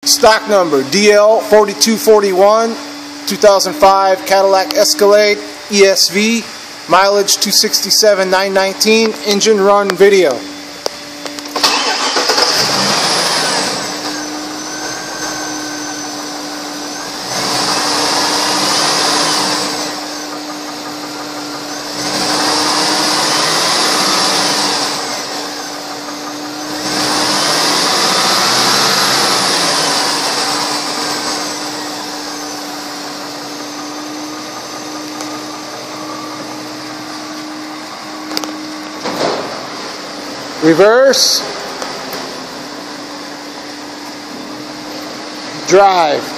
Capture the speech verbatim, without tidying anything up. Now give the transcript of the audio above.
Stock number D L forty-two forty-one, two thousand five Cadillac Escalade E S V, mileage two sixty-seven nine nineteen, engine run video. Reverse, drive.